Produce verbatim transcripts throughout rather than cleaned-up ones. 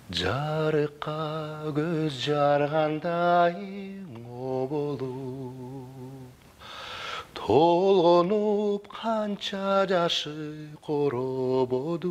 Жарыққа көз жарғандай болып, толғанып қанша жашы қорободу.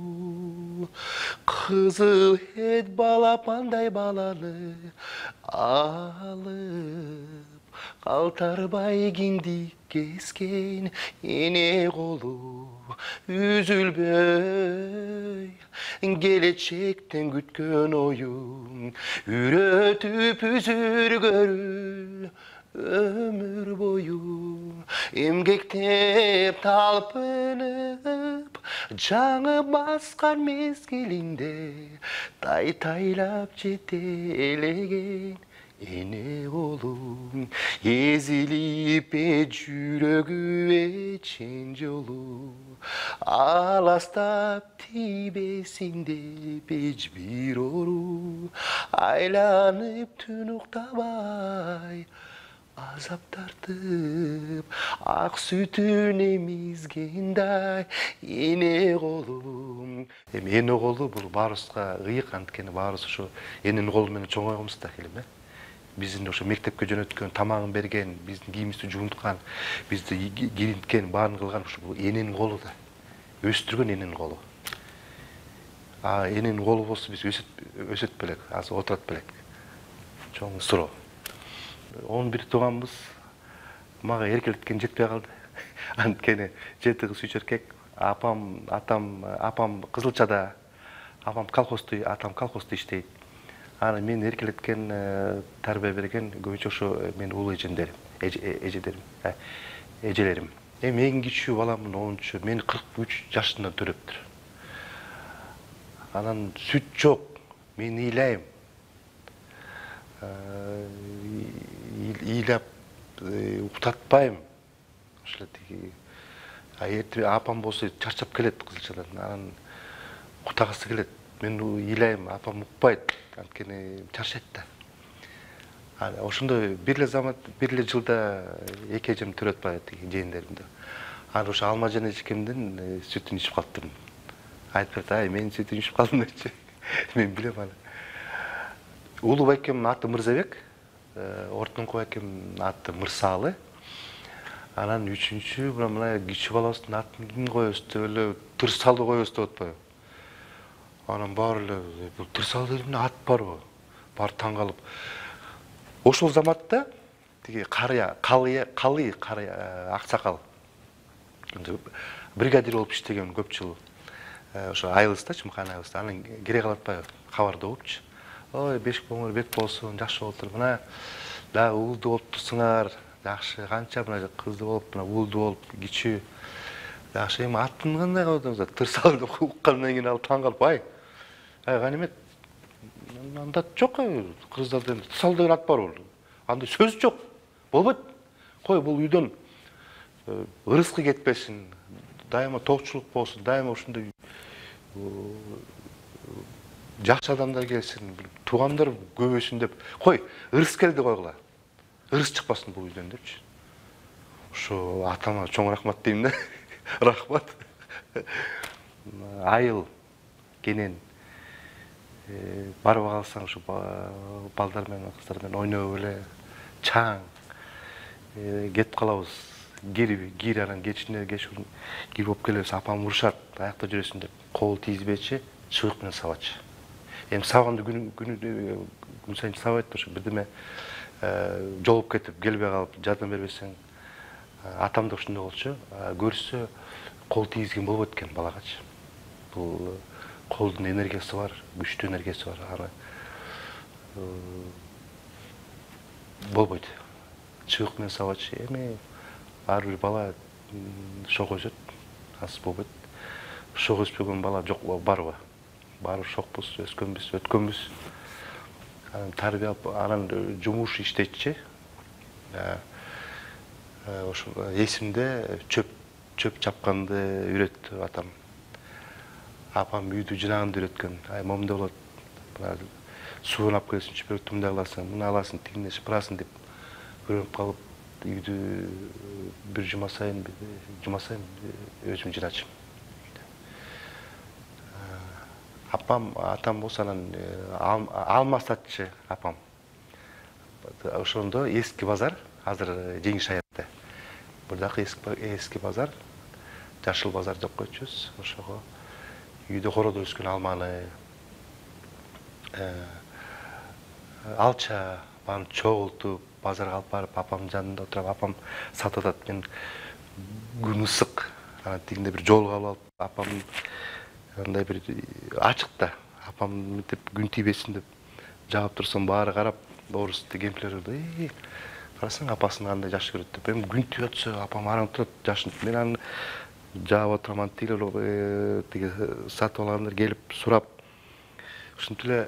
Қызыл ет балапандай баланы алып, қалтарбай киндик кескен ене қолу үзүлбөй. Келечектен күткөн оюң үйрөтүп үзүргөрүл өмүр бою. Эмгектеп талпынып жаңы баскан мезгилинде тай-тайлап жетелеген эне колуң эзилип э жүрөгү чен жолу аластап тийбесин деп эжбир ору айланып түн уктабай азап тартып ак сүтүн эмизгендай эне колум. Эми эне колу бул баарыбызга ыйык, анткени баарыбыз ушу эненин колу менен чоңойгонбуз да келем э. Биздин ошо мектепке жөнөткөн, тамагын берген, биздин кийимибизди жуунткан, бизди кийинткен, баарын кылган ушу бул эненин колу да. Өстүргөн эненин колу. А эненин колу болсо биз өсөт өсөт белек, азыр отурат белек. Чоң суроо. он бир тууганбыз. Мага эркелеткен жетпей калды. Анткени жети кыз үч эркек. Апам, атам, апам Кызылчада, апам колхозда, атам колхозда иштейт. Аны мен эркелеткен, тарбия берген көбүнчө ошо мен улуу эжемдерим, эжедерим, эжелерим. Эми эң кичүү баламдын онунчу, мен кырк үч жашында төрөптүр. Анан сүт жок, мен ыйлайм. Ыйлап уктатпайм. Ошо тиги апам болсо чарчап келет Кызылчадан. Анан уктагысы келет. Мен ыйлайм, апам укпайт. Анткени чарчайт да. Ошондой бир эле замат, бир эле жылда эки эжем төрөт бара тиги жээндеримди. Анан ошо алма жана эчкемдин сүтүн ичип калыптырмын. Айтып берди, ай, мен сүтүн ичип калдым депчи. Мен билем аны. Улуу байкемдин аты Мырзабек, ортоңку байкемдин аты Мырсалы. Анан үчүнчү мына кичүү балабыздын атын ким коебуз деп эле Тырсалы коебуз деп атпайбы. Анан баары эле бул Тырсалы деген ат барбы? Баары таң калып. Ошол заматта тиги карыя, калый, калый карыя аксакал. Бригадир болуп иштеген көп жыл. Ошо айылыбызда, Чымкан айылыбызда. Анан кере калатпайбы? Кабарда болупчу. Ой, бешик боңор бек болсун, жакшы болуптур. Мына да уулду болуп турсуңар. Жакшы, канча мына кызды болуп, мына уулду болуп, кичүү. Жакшы, эми атын кандай коюңуз? Тырсалы деп уккандан кийин ал таң калып, ай. Ай, Ганимет, анда жок кой, кыздарда Тырсалы деген ат бар. Анда сөз жок. Болбойт. Кой, бул үйдөн ырыскы кетпесин, дайыма токчулук болсун, дайыма ушундай жакшы адамдар келсин, туугандар көбөйсүн деп. Кой, ырыс келди койгула. Ырыс чыкпасын бул үйдөн депчи. Ошо атама чоң рахмат дейм да. Рахмат. Айыл, кенен барып калсаң ушу балдар менен, кыздар менен ойноп эле, чаң кетип калабыз. Гири, гири анан кечине кеч гири болуп келебиз, апам урушат, аякта жүрөсүн деп. Кол тийизбечи, чыбык менен сабачы. Эми сабанды күнү күн сайын сабайт, ошо бирдеме жолуп кетип, келбей калып, жардам бербесең, атам да ушундай болчу, көрсө кол тийизген болбойт экен балагачы. Бул колдун энергиясы бар, күчтүү энергиясы бар, аны болбойт. Чыбык менен сабачы. Эми ар бир бала шок өсөт, аз болбойт. Шок өспөгөн бала жок барбы? Баары шокпуз, өскөнбүз, өткөнбүз. Анан тарбия, анан жумуш иштечи. Ошо эсимде чөп чөп чапканды үйрөттү атам. Апам үйдү жынаганды үйрөткөн. Ай, момундай болот. Сууну алып келсин, чүпөрөктү мындай кыласың, мына аласың, тигине шыпырасың деп үйрөнүп калып, үйдү бир жума сайын, жума сайын өзүм жыначым. Апам, атам болса анан алма сатчы апам. Ошондо эски базар, азыр Жеңиш аятта. Бурдакы эски базар, Жашыл базар деп койчубуз. Ошого үйдө короодо өскөн алманы, алча баарын чогултуп, базарга алып барып, апамдын жанында отуруп, апам сатып атат. Мен күн ысык, анан тигинде бир жолго алып алып, апам андай бир ачык да. Апам мынтип күн тийбесин деп жаап турсам, баары карап, орус кемпирлер эй, карасаң апасын кандай жакшы көрөт деп. Эми күн тийип атса, апам араң турат, жашын. Мен аны жаап отурам, тигилер тиги сатып алгандар келип сурап, ушинтип эле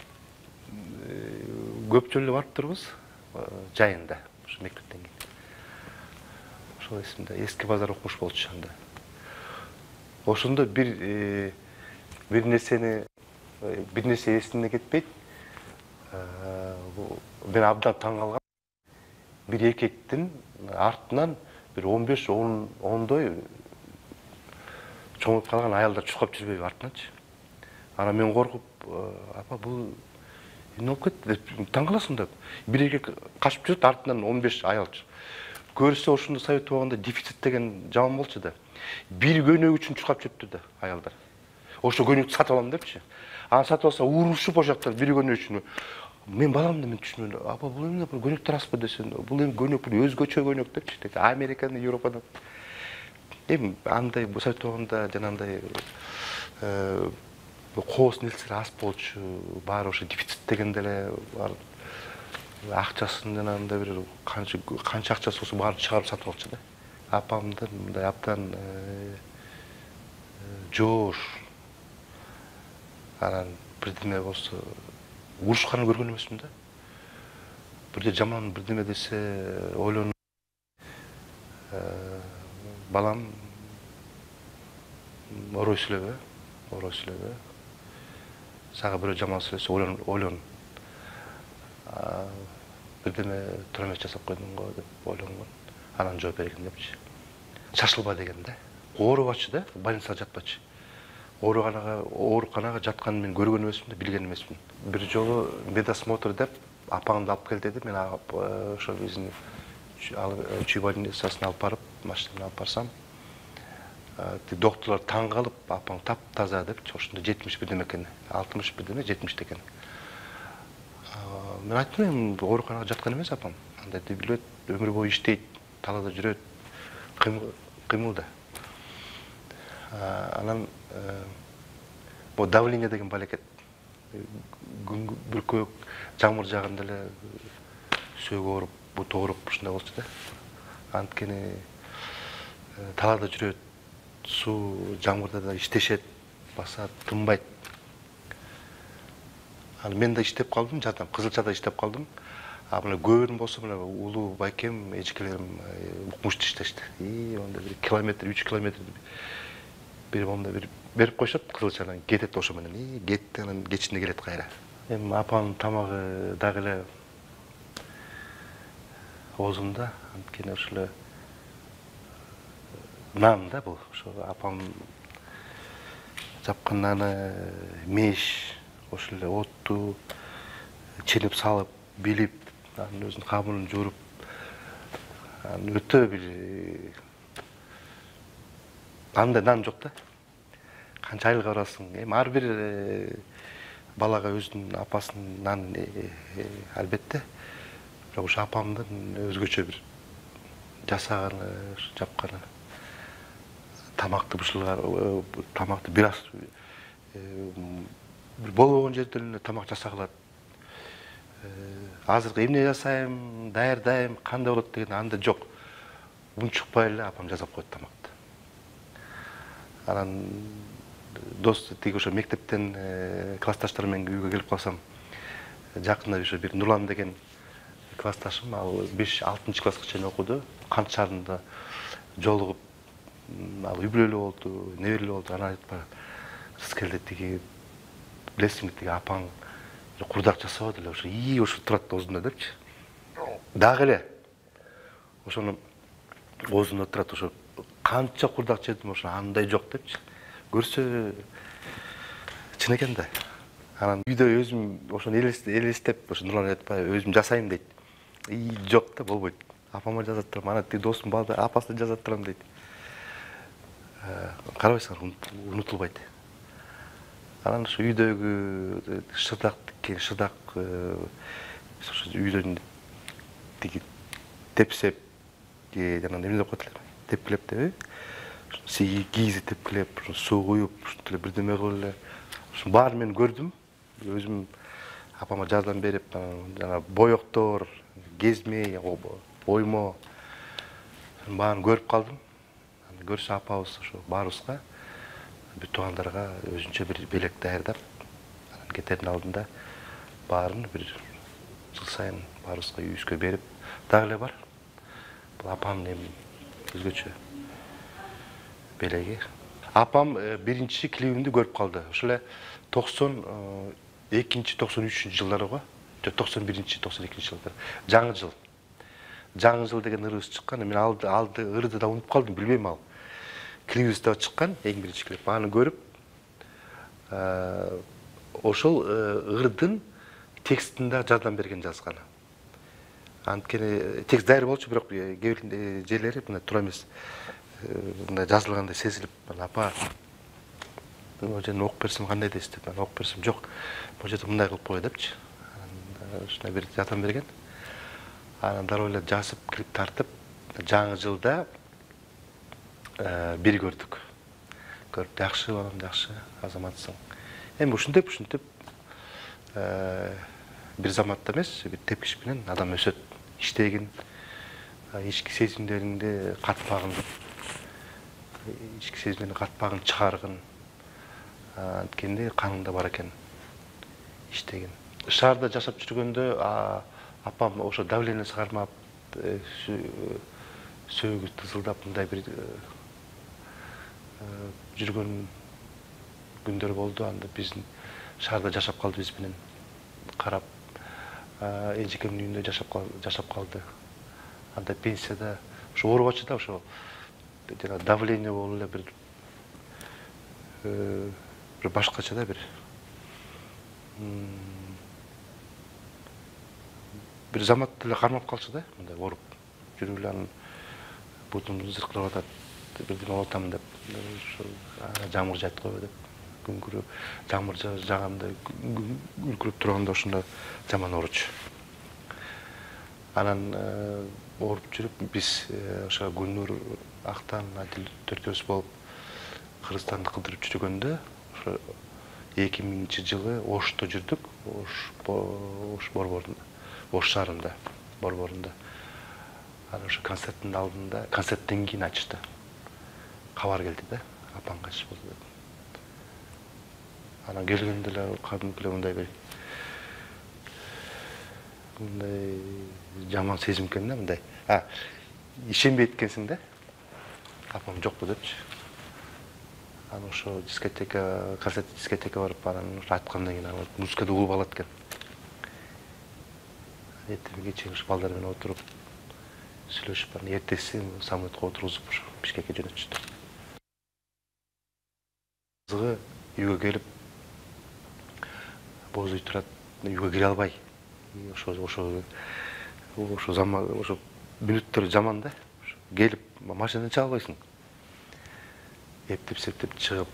көпчү эле барып турбуз жайында, ошо мектептен кийин. Ошол эсимде, эски базар окумуш болчу анда. Ошондо бир бир нерсени бир нерсе эсимден кетпейт. Мен абдан таң калгам. Бир эркектин артынан бир он беш ондой чоңоюп калган аялдар чуркап жүрбөйбү артынанчы. Анан мен коркуп, апа бул эмне болуп кетти деп таң каласың деп. Бир эркек качып жүрөт, артынан он беш аял. Көрсө ошондо совет убагында дефицит деген жаман болчу да. Бир көнөк үчүн чуркап жүрүптү да аялдар. Ошо көнөктү сатып алам депчи. Аны сатып алса урушуп ошактар бир көнөк үчүн. Мен баламды мен түшүнбөйм. Апа бул эмне, бул көнөк тараспы десем, бул эми көнөк, бул өзгөчө көнөк депчи. Американы, Европадан. Эми андай совет убагында жанагындай кооз нерселер аз болчу, баары ошо дефицит дегенде эле бар. Акчасын жанагындай бир канча канча акчасы болсо баарын чыгарып сатып алчу да. Апамдын мындай абдан жоош. Анан бирдеме болсо урушканын көргөн эмесмин да. Бирде жаман бирдеме десе ойлонуп, балам орой сүйлөбө, орой сүйлөбө. Сага бирөө жаман сүйлөсө ойлон, ойлон. Бирдеме турамет жасап койдум го деп ойлонгон. Анан жооп бергем депчи. Шашылба деген да. Оорубачы да, больницага жатпачы. Ооруканага, ооруканага жатканын мен көргөн эмесмин да, билген эмесмин. Бир жолу медосмотр деп апаңды алып кел деди. Мен ошо биздин чүй больницасына алып барып, машинаны алып барсам, докторлор таң калып, апаң таптаза депчи. Ошондо жетимиш бирдеме экен, алтымыш бирдеме, жетимиш экен. Мен айттым, эми ооруканага жаткан эмес апам. Андай билет, өмүр бою иштейт, талаада жүрөт, кыймыл да. Анан бул давление деген балекет. Күн бир көк жамыр жааганда эле сөөгү ооруп, бут ооруп ушундай болчу да. Анткени талаада жүрөт, суу жамырда да иштешет, басат, тынбайт. Анан мен да иштеп калдым, жардам Кызылчада иштеп калдым. А мына көбүн болсо мына улуу байкем, эжекелерим укмушту иштешти. И онда бир километр, үч километр бир момда бир берип койшот Кызылчадан, кетет ошо менен. И кетти, анан кечинде келет кайра. Эми апанын тамагы дагы эле оозумда, анткени ошо эле нан да бул. Ошо апам жапкан наны, меш, ошо эле отту ченип салып, билип, анын өзүнүн камырын жууруп, анан өтө бир андай нан жок да. Канча айылга барасың. Эми ар бир балага өзүнүн апасынын нанын албетте. Бирок ошо апамдын өзгөчө бир жасаганы, жапканы, тамакты бушулар, тамакты бир аз болбогон жерден эле тамак жасагылат. Азыр эмне жасайм, даярдайм, кандай болот деген анда жок. Унчукпай эле апам жасап коет тамакты. Анан дос тиги ошо мектептен классташтарым менен үйгө келип калсам, жакында ошо бир Нурлан деген классташым, ал беш алтынчы класска чейин окуду. Кант шаарында жолугуп, ал үй бүлөлүү болду, неберелүү болду. Анан айтып барат, Рыскелде тиги билесиңби, тиги апаң курдак жасабады эле, ошо ии ошо турат оозунда депчи. Дагы эле ошону оозунда турат, ошо канча курдак жедим, ошо андай жок депчи. Көрсө чын экен да. Анан үйдө өзүм ошону элестеп, ошо Нурлан Айтбаев өзүм жасайм дейт. И жок да, болбойт. Апама жазат турам, ана тиги досум балда апасына жазат турам дейт. Карабайсыңар, унутулбайт. Анан ошо үйдөгү шырдак тиккен, шырдак үйдөн тиги тепсеп, жана эмне деп коет эле, тепкилеп деби. Кийизи тепкилеп, суу куюп, ушинтип эле бирдеме кылып эле. Ушунун баарын мен көрдүм. Өзүм апама жардам берип, жана боектор, кезмей, оймо, баарын көрүп калдым. Көрсө апабыз ошо баарыбызга, бүт туугандарга өзүнчө бир белек даярдап, анан кетердин алдында баарын бир жыл сайын баарыбызга үйүбүзгө берип, дагы эле бар. Бул апамдын эми өзгөчө белеги. Апам биринчи клибимди көрүп калды. Ошо эле токсон экинчи токсон үчүнчү жылдары го. токсон биринчи токсон экинчи жылдары. Жаңы жыл. Жаңы жыл деген ырыбыз чыккан. Мен алды алды ырды да унутуп калдым, билбейм ал. Клибибиз да чыккан, эң биринчи клип. Аны көрүп, ошол ырдын текстин да жардам берген жазган. Анткени текст даяр болчу, бирок кээ бир жерлери мына туура эмес. Мындай жазылгандай сезилип, апа могу жерден окуп берсем кандай дейсиз деп, мен окуп берсем жок. Могу жерде мындай кылып кой депчи. Ушундай бир жардам берген. Анан дароо эле жазып, клип тартып, жаңы жылда бир көрдүк. Көрүп, жакшы балам, жакшы, азаматсың. Эми ушинтип, ушинтип бир заматта эмес, бир тепкич менен адам өсөт. Иштегин, ички сезимдеринде катпагын, ички сезимдеринде катпагын чыгаргын. Анткенде каныңда бар экен, иштегин. Шаарда жашап жүргөндө апам ошо давление чыгармап, сөөгү тызылдап мындай бир жүргөн күндөр болду. Анда биздин шаарда жашап калды, биз менен карап. Эжекемдин үйүндө жашап калды. Анда пенсияда ошо оорубачу да, ошо жана давление болуп эле бир бир башкача да, бир бир замат эле кармап калчу да, мындай ооруп жүрүп эле анын бутумду зыркырап атат, бирдеме болуп атам деп, жамгыр жаат койбу деп, күн жамгыр жааганда үркүрүп турганда ошондо жаман ооручу. Анан ооруп жүрүп биз ошо Гүлнур, Актан, Адил төртөөбүз болуп Кыргызстанды кыдырып жүргөндө, ошо эки миңинчи жылы Ошто жүрдүк, Ош Ош борборунда, Ош шаарында, борборунда. Анан ошо концерттин алдында, концерттен кийин ачты. Кабар келди да, апаң кайтыш болду деп. Анан келгенде эле кадимки эле мындай бир мындай жаман сезим экен да, мындай. А, ишенбейт экенсиң да. Апам жокпу депчи. Анан ошо дискотека, концерт дискотека барып, анан айткандан кийин анан музыкада угулуп алат экен. Эртеге чейин ушу балдар менен отуруп сүйлөшүп, анан эртеси самолетко отургузуп ошо Бишкекке жөнөтүштү. Кызыгы үйгө келип, боз үй турат, үйгө кире албай. Ошо ошо ошо заман, ошо мүнөттөр жаман да. Келип машинадан чыга албайсың. Эптеп септеп чыгып,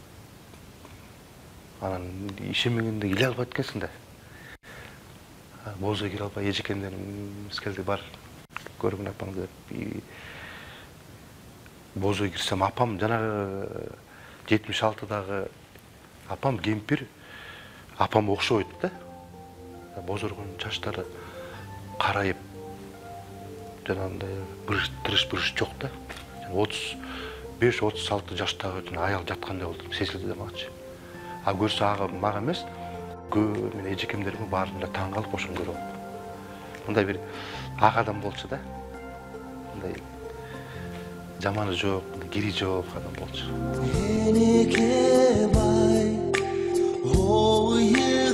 анан ишенмегенде келе албайт экенсиң да. Боз үй кире албай, эжекемдер мискелде бар, көргүн апаңды деп. Боз үй кирсем, апам жанагы жетимиш алтыдагы апам кемпир, апам окшойт да. Бозоргон чачтары карайып, жанагындай тырыш-бырыш жок да. отуз беш отуз алты жаштагы аял жаткандай болду, сезилди да магачы. А көрсө ага мага эмес, көө мен эжекемдерим баарында таң калып ошону көрүп. Мындай бир ак адам болчу да. Мындай жаманы жок, кири жок адам болчу.